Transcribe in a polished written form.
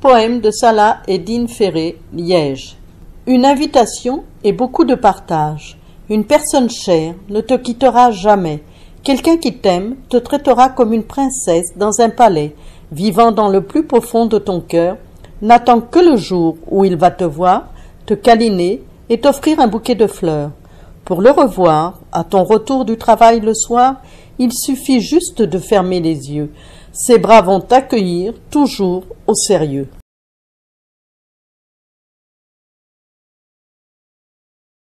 Poème de Salah Eddine Ferré, Liège. Une invitation et beaucoup de partage. Une personne chère ne te quittera jamais. Quelqu'un qui t'aime te traitera comme une princesse dans un palais, vivant dans le plus profond de ton cœur, n'attend que le jour où il va te voir, te câliner et t'offrir un bouquet de fleurs. Pour le revoir, à ton retour du travail le soir, il suffit juste de fermer les yeux. Ses bras vont t'accueillir toujours au sérieux.